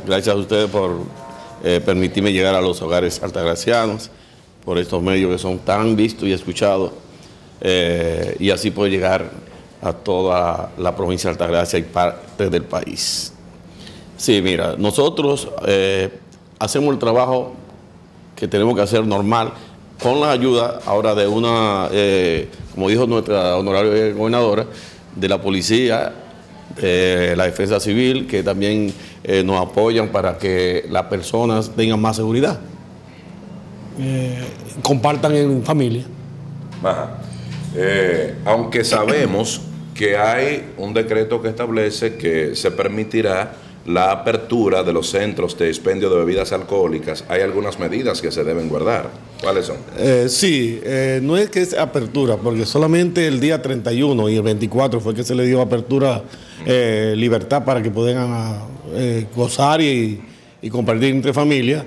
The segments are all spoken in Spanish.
Gracias a ustedes por permitirme llegar a los hogares altagracianos, por estos medios que son tan vistos y escuchados, y así poder llegar a toda la provincia de Altagracia y parte del país. Sí, mira, nosotros hacemos el trabajo que tenemos que hacer normal, con la ayuda ahora de una, como dijo nuestra honorable gobernadora, de la policía, de la defensa civil, que también nos apoyan para que las personas tengan más seguridad. Compartan en familia. Ajá. Aunque sabemos que hay un decreto que establece que se permitirá la apertura de los centros de expendio de bebidas alcohólicas, hay algunas medidas que se deben guardar. ¿Cuáles son? Sí, no es que es apertura, porque solamente el día 31 y el 24 fue que se le dio apertura, libertad para que puedan gozar y compartir entre familias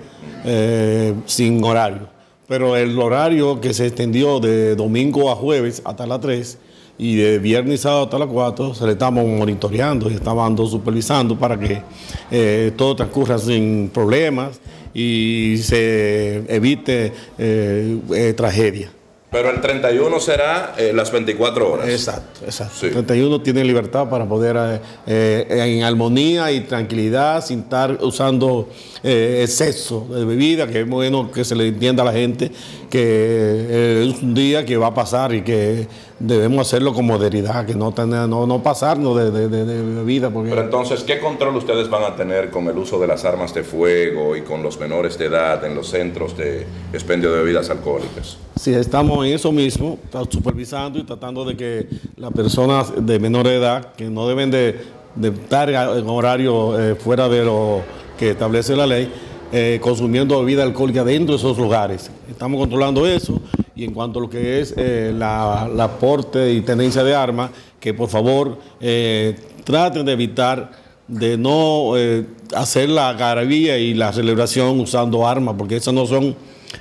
sin horario. Pero el horario que se extendió de domingo a jueves hasta las 3 y de viernes y sábado hasta las 4 se le estamos monitoreando y estamos supervisando para que todo transcurra sin problemas y se evite tragedia. Pero el 31 será las 24 horas. Exacto, exacto. Sí. El 31 tiene libertad para poder en armonía y tranquilidad, sin estar usando exceso de bebida, que es bueno que se le entienda a la gente que es un día que va a pasar y que debemos hacerlo con modernidad, que no pasarnos de bebida. Porque... Pero entonces, ¿qué control ustedes van a tener con el uso de las armas de fuego y con los menores de edad en los centros de expendio de bebidas alcohólicas? Sí, estamos en eso mismo, supervisando y tratando de que las personas de menor edad, que no deben de estar en horario fuera de lo que establece la ley, consumiendo bebida alcohólica dentro de esos lugares. Estamos controlando eso, y en cuanto a lo que es la aporte y tenencia de armas, que por favor traten de evitar de no hacer la algarabía y la celebración usando armas, porque esos no son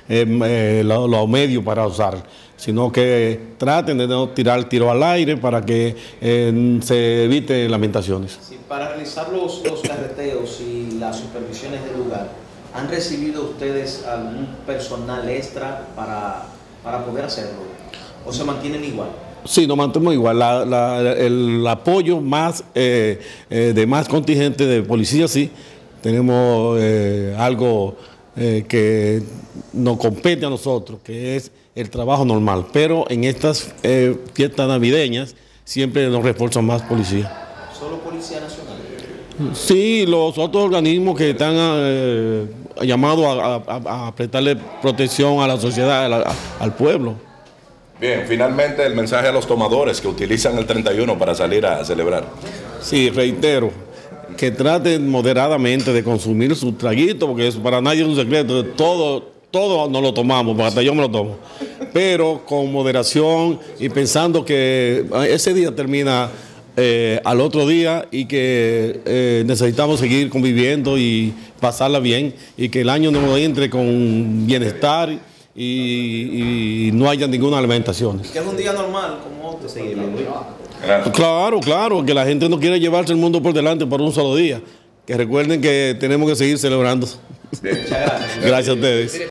los medios para usar, sino que traten de no tirar tiro al aire para que se eviten lamentaciones. Sí, para realizar los carreteos y las supervisiones del lugar, ¿han recibido ustedes algún personal extra para poder hacerlo? ¿O se mantienen igual? Sí, nos mantenemos igual. El apoyo más de más contingente de policía, sí. Tenemos algo que nos compete a nosotros, que es el trabajo normal. Pero en estas fiestas navideñas siempre nos refuerzan más policía. ¿Solo Policía Nacional? Sí, los otros organismos que están llamados a prestarle protección a la sociedad, al pueblo. Bien, finalmente el mensaje a los tomadores que utilizan el 31 para salir a celebrar. Sí, reitero, que traten moderadamente de consumir su traguito, porque eso para nadie es un secreto, todo no lo tomamos, porque hasta yo me lo tomo, pero con moderación y pensando que ese día termina al otro día y que necesitamos seguir conviviendo y pasarla bien, y que el año nos entre con bienestar y no haya ninguna alimentación. Que es un día normal, como otro. Claro, que la gente no quiere llevarse el mundo por delante por un solo día. Que recuerden que tenemos que seguir celebrando. Muchas gracias. Gracias a ustedes.